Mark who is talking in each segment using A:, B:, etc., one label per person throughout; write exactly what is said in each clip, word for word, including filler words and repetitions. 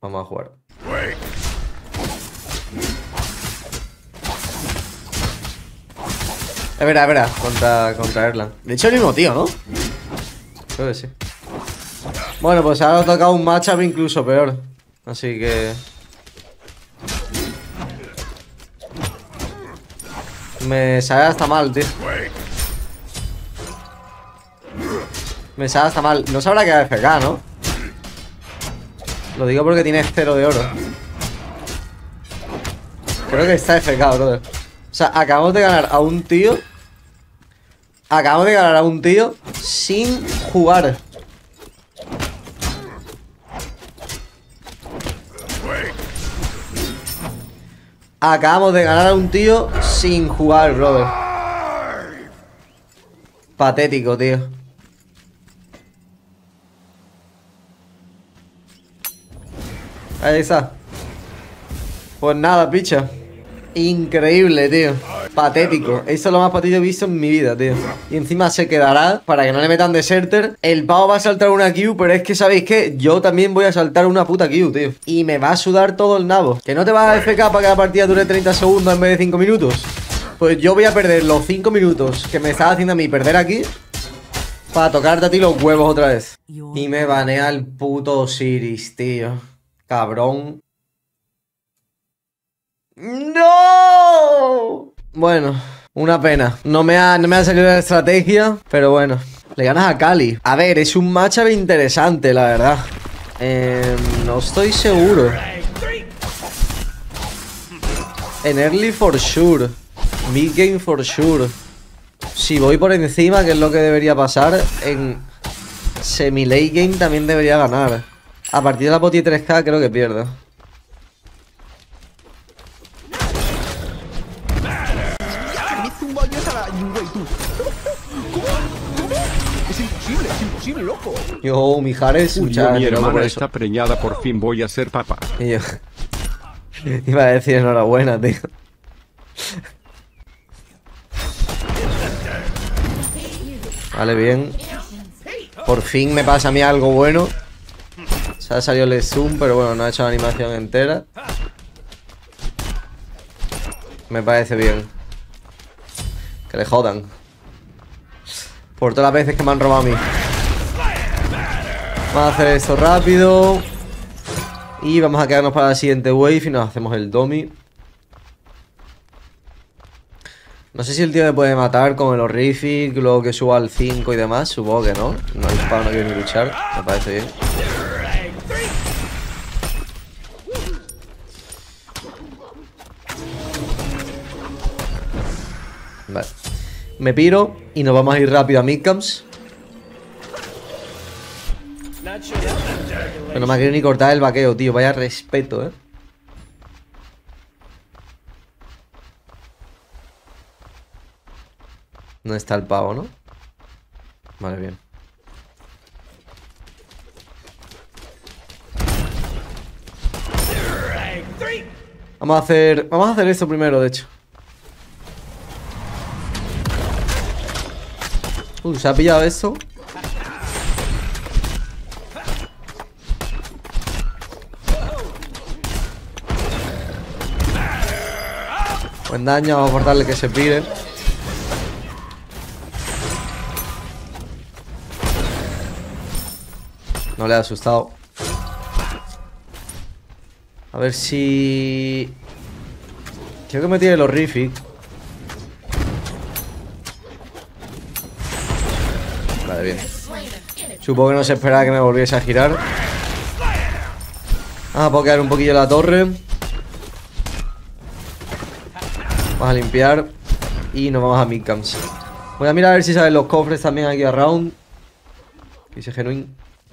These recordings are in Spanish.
A: Vamos a jugar. Es verdad, es verdad, contra, contra Erlang. De hecho, el mismo tío, ¿no? Creo que sí. Bueno, pues ahora ha tocado un matchup incluso peor. Así que... Me sale hasta mal, tío. Me sale hasta mal. No sabrá que A F K, ¿no? Lo digo porque tiene cero de oro. Creo que está A F K, brother. O sea, acabamos de ganar a un tío. Acabamos de ganar a un tío sin jugar. Acabamos de ganar a un tío sin jugar, brother. Patético, tío. Ahí está. Pues nada, picha. Increíble, tío. Patético. Eso es lo más patético que he visto en mi vida, tío. Y encima se quedará para que no le metan deserter. El pavo va a saltar una Q, pero es que, ¿sabéis qué? Yo también voy a saltar una puta Q, tío. Y me va a sudar todo el nabo. ¿Que no te vas a A F K para que la partida dure treinta segundos en vez de cinco minutos? Pues yo voy a perder los cinco minutos que me estaba haciendo a mí perder aquí para tocarte a ti los huevos otra vez. Y me banea el puto Osiris, tío. Cabrón. ¡No! Bueno, una pena. No me ha, no me ha salido la estrategia, pero bueno. Le ganas a Kali. A ver, es un matchup interesante, la verdad. Eh, no estoy seguro. En early for sure. Mid game for sure. Si voy por encima, que es lo que debería pasar, en semi late game también debería ganar. A partir de la poti tres K creo que pierdo.
B: Es imposible, es imposible, loco.
A: Yo, Mijares, muchas
C: mi
A: gracias
C: hermana
A: por
C: está
A: eso.
C: preñada, por fin voy a ser papá.
A: Y yo iba a decir enhorabuena, tío. Vale, bien. Por fin me pasa a mí algo bueno. Se ha salido el zoom, pero bueno, no ha hecho la animación entera. Me parece bien. Que le jodan. Por todas las veces que me han robado a mí. Vamos a hacer esto rápido. Y vamos a quedarnos para la siguiente wave y nos hacemos el dummy. No sé si el tío me puede matar con el horrific, luego que suba al cinco y demás. Supongo que no. No hay disparo, no quiero ni luchar. Me parece bien. Vale. Me piro y nos vamos a ir rápido a midcamps. Pero no me quiero ni cortar el vaqueo, tío. Vaya respeto, eh. No está el pavo, ¿no? Vale, bien. Vamos a hacer... Vamos a hacer esto primero, de hecho. Uy, ¿se ha pillado esto? Buen daño, vamos a cortarle que se pire. No le ha asustado. A ver si... Quiero que me tire el horrific. Vale, bien. Supongo que no se esperaba que me volviese a girar. Vamos a pokear un poquillo la torre. Vamos a limpiar. Y nos vamos a midcamps. Voy a mirar a ver si salen los cofres también aquí around. Dice genuine.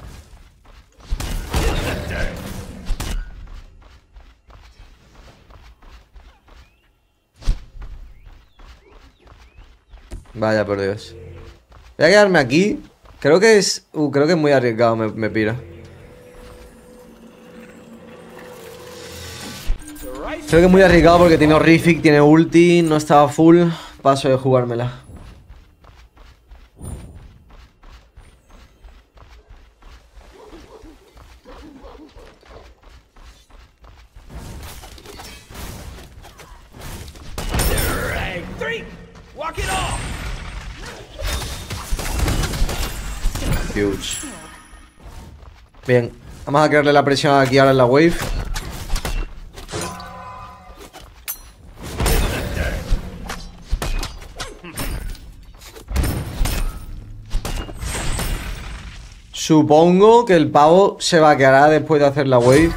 A: Vaya por Dios. Voy a quedarme aquí. Creo que es... Uh, creo que es muy arriesgado, me, me pira. Creo que es muy arriesgado porque tiene horrific, tiene ulti, no estaba full. Paso de jugármela. huge. Bien, vamos a crearle la presión aquí ahora en la wave. Supongo que el pavo se vaqueará después de hacer la wave.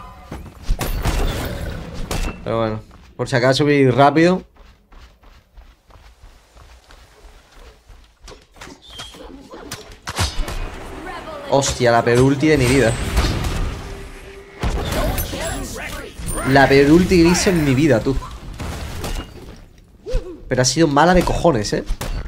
A: Pero bueno, por si acaso subir rápido. Hostia, la peor ulti de mi vida. La peor ulti que hice en mi vida, tú. Pero ha sido mala de cojones, eh.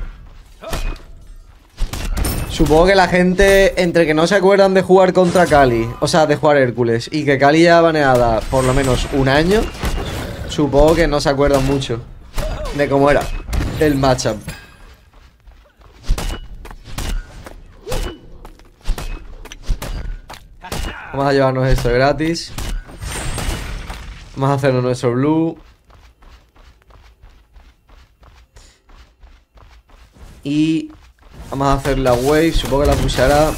A: Supongo que la gente, entre que no se acuerdan de jugar contra Kali, o sea, de jugar Hércules, y que Kali ya baneada por lo menos un año, supongo que no se acuerdan mucho de cómo era el matchup. Vamos a llevarnos esto gratis. Vamos a hacernos nuestro blue. Y vamos a hacer la wave. Supongo que la pushará.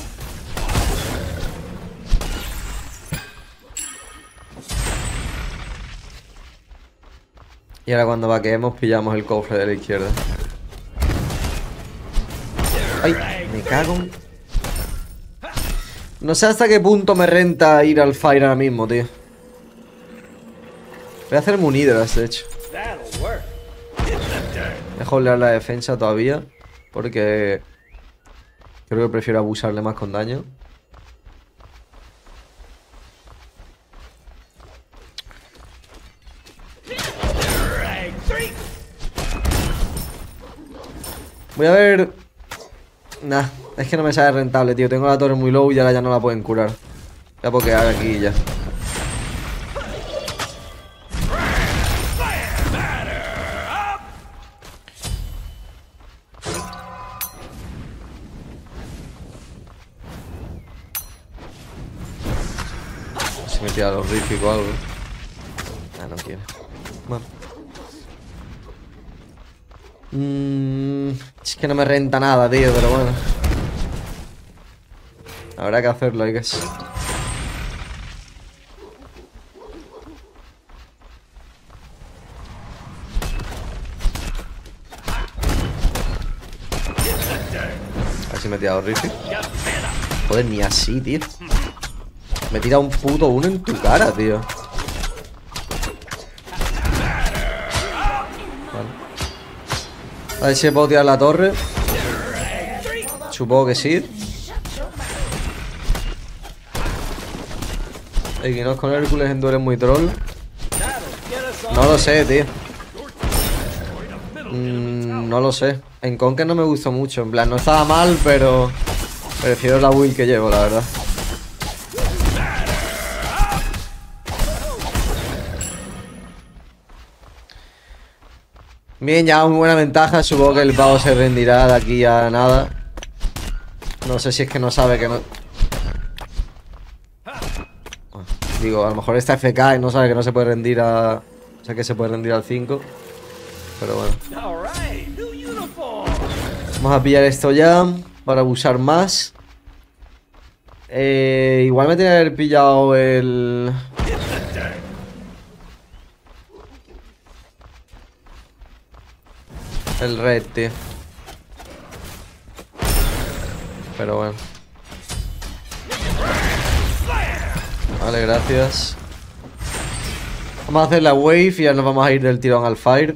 A: Y ahora cuando vaqueemos pillamos el cofre de la izquierda. Ay, me cago en... No sé hasta qué punto me renta ir al fire ahora mismo, tío. Voy a hacerme un hidras, de hecho. Mejor leer la defensa todavía, porque creo que prefiero abusarle más con daño. Voy a ver... Nah, es que no me sale rentable, tío. Tengo la torre muy low y ahora ya no la pueden curar. Voy a pokear aquí y ya. Se me tira los Riffic o algo. Ah, no quiere. Bueno. Mm, es que no me renta nada, tío, pero bueno. Habrá que hacerlo, I guess. A ver si me he tirado Riffic. Joder, ni así, tío. Me he tirado un puto uno en tu cara, tío. A ver si puedo tirar la torre. Supongo que sí. Equinox con Hércules en duelo muy troll. No lo sé, tío. Mm, no lo sé. En Conker no me gustó mucho. En plan, no estaba mal, pero prefiero la build que llevo, la verdad. Bien, ya muy buena ventaja. Supongo que el pavo se rendirá de aquí a nada. No sé si es que no sabe que no... Digo, a lo mejor está F K y no sabe que no se puede rendir a... O sea, que se puede rendir al cinco. Pero bueno. Vamos a pillar esto ya para abusar más. Eh, igual me tenía que haber pillado el... El red, tío. Pero bueno. Vale, gracias. Vamos a hacer la wave y ya nos vamos a ir del tirón al fire.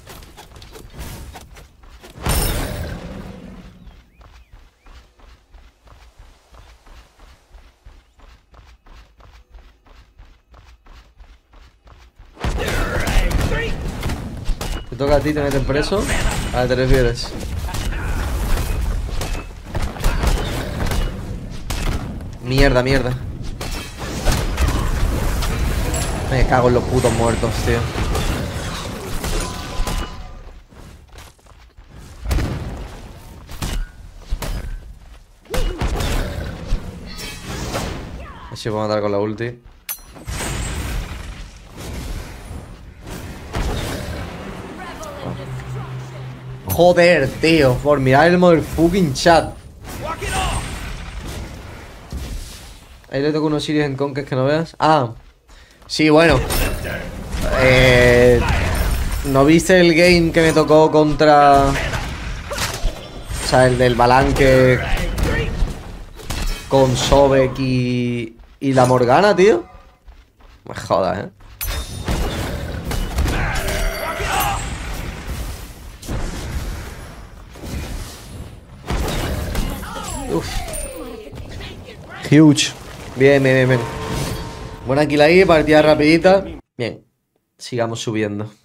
A: Te toca a ti, te meten preso. ¿A qué te refieres? Mierda, mierda. Me cago en los putos muertos, tío. A ver si puedo matar con la ulti. Joder, tío, por mirar el motherfucking chat. Ahí le toco unos Sirius en Conquest que no veas. Ah, sí, bueno. Eh, ¿No viste el game que me tocó contra... O sea, el del Balanque con Sobek y... y la Morgana, tío? Me jodas, eh. Uf. Huge. Bien, bien, bien, bien. Buena kill ahí, partida rapidita. Bien. Sigamos subiendo.